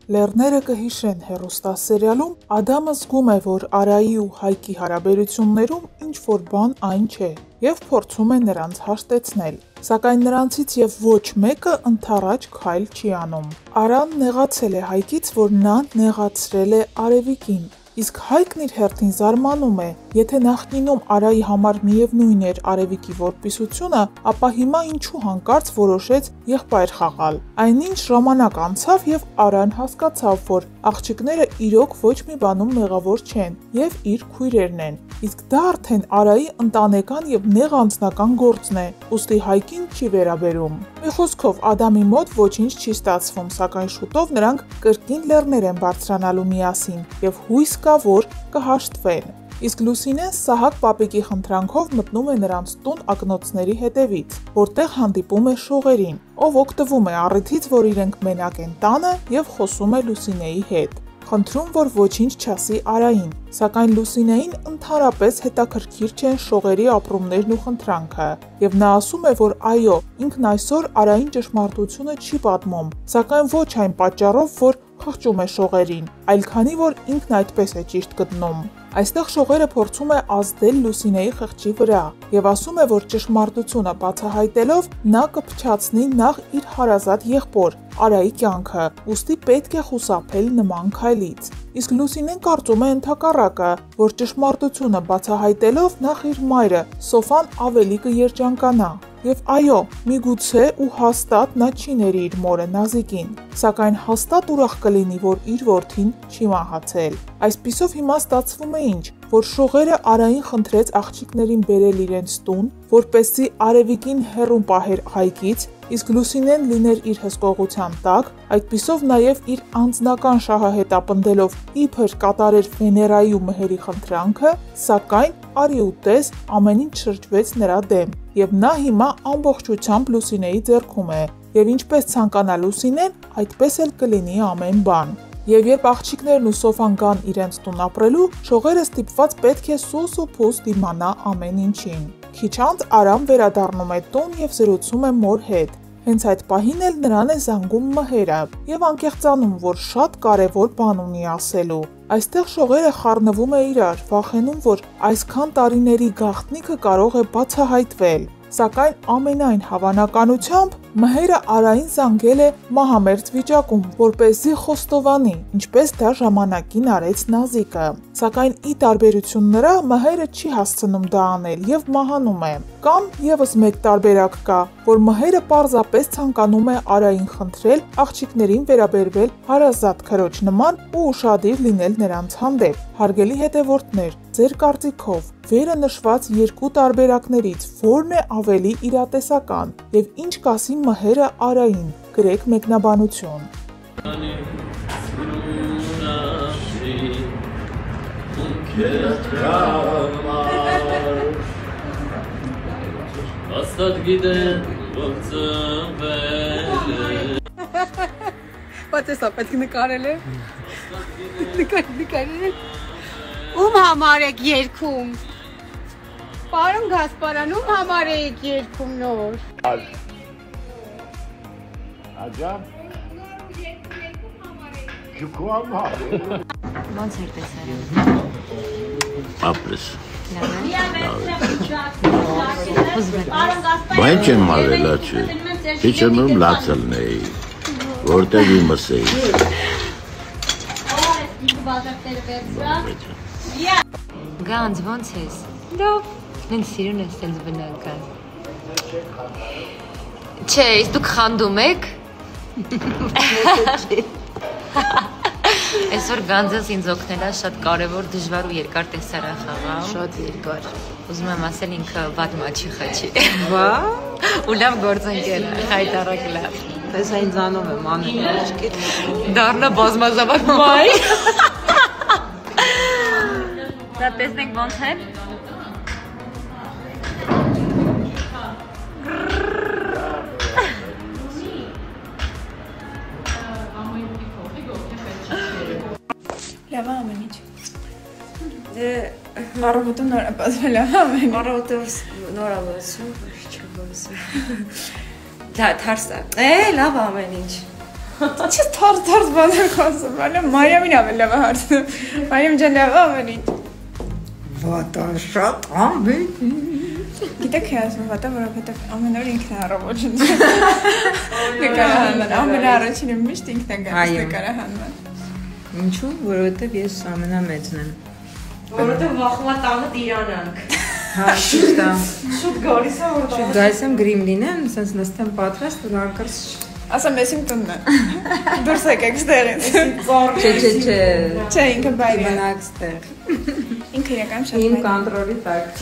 Լեռները կհիշեն հեռուստասերիալում Ադամը զգում է, որ Արայի ու Հայկի հարաբերություններում ինչ-որ բան այն չէ և փորձում է նրանց հաշտեցնել, սակայն նրանցից և ոչ մեկը ընդառաջ քայլ չի անում։ Արան նեղացել է Հայկից, որ նա նեղացրել է Արևիկին, իսկ Հայկն իր հերթին զարմանում է, եթե նախկինում Արայի համար միևնույն էր Արևիկի որպիսությունը, ապա հիմա ինչու հանկարծ որոշեց եղբայր խաղալ։ Այնինչ ժամանակ անցավ և Արան հասկացավ, որ աղջիկները իրոք ոչ մի բանում մեղավոր չեն և իր քույրերն են, իսկ դա արդեն Արայի ընտանեկան և նեղ անձնական գործն է, ուստի Հայկին չի վերաբերում։ Մի խոսքով, Ադամի մոտ ոչինչ չի ստացվում, սակայն շուտով նրանք կրկին լեռներ են բարձրանալու միասին և հույս կա, որ կհաշտվեն։ Իսկ Լուսինեն Սահակ պապիկի խնդրանքով մտնում է նրանց տուն ակնոցների հետևից, որտեղ հանդիպում է շողերին, ով օգտվում է առիթից, որ իրենք մենակ են տանը և խոսում է Լուսինեի հետ, խնդրում, որ ոչինչ չասի Արային, սակայն Լուսինեին ընդհանրապես հետաքրքիր չեն շողերի ապրումներն ու խնդրանքը, և նա ասում է, որ այո, ինքն այսօր Արային ճշմարտությունը չի պատմում, սակայն ոչ այն պատճառով, որ խղճում է շողերին, այլ քանի որ ինքն այդպես է ճիշտ գտնում։ Այստեղ շողերը փորձում է ազդել Լուսինեի խղճի վրա և ասում է, որ ճշմարտությունը բացահայտելով նա կփչացնի նախ իր հարազատ եղբոր Արայի կյանքը, ուստի պետք է խուսափել նման քայլից։ Իսկ Լուսինեն կարծում է ընդհակառակը, որ ճշմարտությունը բացահայտելով նախ իր մայրը Սոֆան ավելի կերջանկանա։ Եվ այո, միգուցե ու հաստատ նա չի ների իր մորը Նազիկին, սակայն հաստատ ուրախ կլինի, որ իր որդին չի մահացել։ Այսպիսով հիմա ստացվում է ինչ, որ շողերը Արային խնդրեց աղջիկներին բերել իրենց տուն, որպեսզի Արևիկին հեռու պահեր Հայկից, իսկ Լուսինեն լիներ իր հսկողության տակ, այդպիսով նաև իր անձնական շահը հետապնդելով իբր կատարեր Վեներայի ու Մհերի խնդրանքը, սակայն արի ու տես ամեն ինչ շրջվեց նրա դեմ, և նա հիմա ամբողջությամբ Լուսինեի ձեռքում է, և ինչպես ցանկանա Լուսինեն, այդպես էլ կլինի ամեն բան։ Եվ երբ աղջիկներն ու Սոֆան գան իրենց տուն ապրելու, շողերը ստիպված պետք է սուս ու փուս դիմանա ամեն ինչին։ Քիչ անց Արան վերադառնում է տուն և զրուցում է մոր հետ։ Հենց այդ պահին էլ նրան է զանգում Մհերը և անկեղծանում, որ շատ կարևոր բան ունի ասելու։ Այստեղ շողերը խառնվում է իրար, վախենում, որ այսքան տարիների գաղտնիքը կարող է բացահայտվել, սակայն ամենայն հավանականությամբ Մհերը Արային զանգել է մահամերձ վիճակում, որպեսզի խոստովանի, ինչպես դա ժամանակին արեց Նազիկը, սակայն ի տարբերություն նրա Մհերը չի հասցնում դա անել և մահանում է։ Կամ ևս մեկ տարբերակ կա, որ Մհերը պարզապես ցանկանում է Արային խնդրել աղջիկներին վերաբերվել հարազատ քրոջ նման ու ուշադիր լինել նրանց հանդեպ։ Հարգելի հետևորդներ, ձեր կարծիքով վերը նշված երկու տարբերակներից ո՞րն է ավելի իրատեսական և ինչ կասի Մհերը Արային, գրեք մեկնաբանություն։ Բայց էսա պետք նկարել է։ Նկարել է։ Ում համար եք երգում։ Պարոն Գասպարյան, ում համար եք երգում նոր։ Աջան։ Ջուկու համար։ Ոնց էր տեսարանը։ Ապրես։ Բայց չեմ մարելա չէ։ Քիչ եմ լացելն էի։ Որտեղ իմս էի։ Գանձ, ոնց ես։ Լավ։ Ինձ սիրուն ես տենց բնական։ Չէ, իսկ դուք խանդում եք։ Այսօր Գանձս ինձ օգնել է շատ կարևոր դժվար ու երկար տեսարան խաղամ։ Շատ երկար։ Ուզում եմ ասել ինքը վատ մաչի խաչի։ Վա։ Ու լավ գործընկեր է, հայտարարակ լավ։ Պես այն ձանով եմ անում աչքիդ։ Դառնա բազմազավակ մայ։ Դա տեսնենք ոնց է։ Լավ ամեն ինչ։ Դե առավոտը նոր է պատվել ամեն ինչ։ Առավոտը նոր ավելացում, չգործում։ Դա թարս է։ Լավ ամեն ինչ։ Չես թարդ բաներ խոսում, այլ Մարիամին ավելի լավ հարցնում։ Մարիամ ջան, լավ ամենին։ Վատա շատ ամեն։ Գիտեք թե ասում վատա, որովհետև ամեն օր ինքն է առավոտին։ Նկարահանման, ամեն առաջինը միշտ ինքն է գալիս նկարահանման։ Ինչու՞, որովհետև ես ամենամեծն եմ։ Որովհետև վախումա տանը դիրանանք։ Հա, ճիշտ է։ Շուտ գալիս է որ Շուտ գալիս եմ գրիմ լինեմ, sense նստեմ պատրաստ ու հանկարծ Ասեմ ես իմ տունն է։ Դուրս եկեք ստեղից։ Չէ։ Չէ, ինքը բայր է։ Մնաք ստեղ։ Ինքը իրական շատ Իմ կոնտրոլի տակ։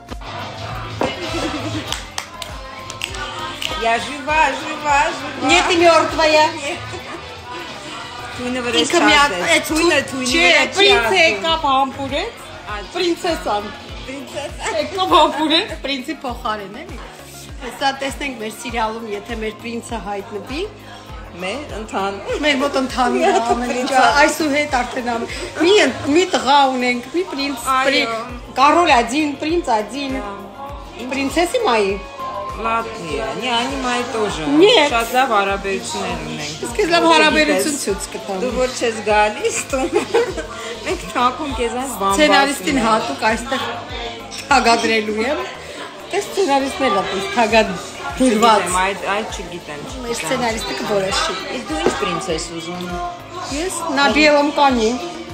Я жива. Нет, ты мертвая. Թույնը Ինքը մի հատ Չէ, պրինցը եկավ համբուրեց, պրինցեսան։ Եկավ համբուրեց, պրինցի փոխարեն էլի։ Հեսա տեսնենք մեր սիրիալում, եթե մեր պրինցը հայտնվի, մեր մոտ ընթանում է ամեն ինչ, այսուհետ արդեն մի տղա ունենք, մի պրինց, Կարոլ один, принц один, принцессы мои. Ладно, не, они мои тоже. Нет. Շատ լավ հարաբերություններ ունենք։ Իսկ ես լավ հարաբերություն ցույց կտամ։ Դու որ չես գալիս, դու մենք թակում քեզանց բամբասում։ Սցենարիստին հատուկ այստեղ թագադրելու եմ։ Դե սցենարիստն էլ է թագադրված։ Այդ չգիտեմ։ Մեր սցենարիստը կորոշի։ Իսկ դու ինչ պրինցես ուզում։ Ես на белом коне։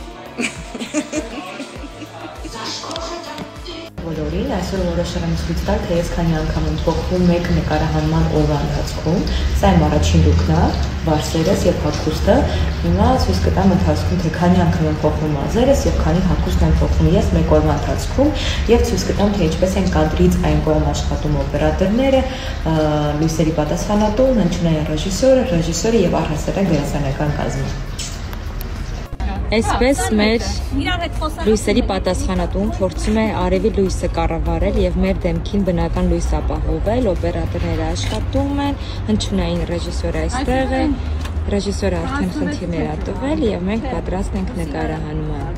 Բոլորին այսօր որոշել եմ ցույց տալ, թե ես քանի անգամ եմ փոխվում մեկ նկարահանման օրվա ընթացքում։ Սա իմ առաջին լուքն է, վարսերս եւ հագուստը։ Հիմա ցույց կտամ ընթացքում, թե քանի անգամ եմ փոխվում մազերս եւ քանի հագուստ եմ փոխվում ես մեկ օրվա ընթացքում եւ ցույց կտամ, թե ինչպես են կադրից այն կողմ աշխատում օպերատորները, լույսերի պատասխանատուն, հնչյունային ռեժիսորը եւ առհասարակ դերասանական կազմը։ Այսպես մեր լույսերի պատասխանատուն փորձում է արևի լույսը կառավարել եւ մեր դեմքին բնական լույս ապահովել, օպերատորները աշխատում են, հնչյունային ռեժիսորը այստեղ է, ռեժիսորը արդեն խնդիրներ է տվել եւ մենք պատրաստ ենք նկարահանման։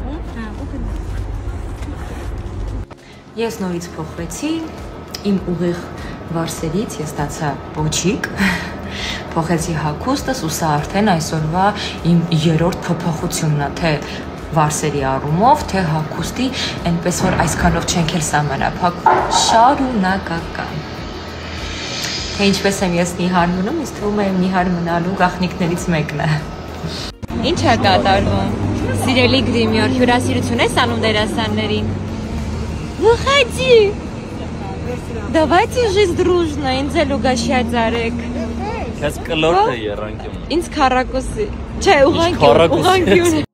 Ես նորից փոխվեցի, իմ ուղիղ վարսերից ես ստացա պոչիկ, փոխեցի հագուստս ու սա արդեն այսօրվա իմ երրորդ փոփոխությունն է, թե վարսերի առումով, թե հագուստի, այնպես որ այսքանով չենք էլ սահմանափակ շարունակական։ Թե ինչպես եմ ես նիհար մնում, ինձ թվում է նիհար մնալու գաղտնիքներից մեկն է։ Ինչ է կատարվում։ Սիրելի գրիմյոր, հյուրասիրություն ես անում դերասաններին։ Выходи. Давайте жить дружно, ինձ էլ ուղղաշյաց արեք։ Քեզ կլորտ է երանքիում։ Ինձ քառակուսի։ Չէ, ուղղանկյուն։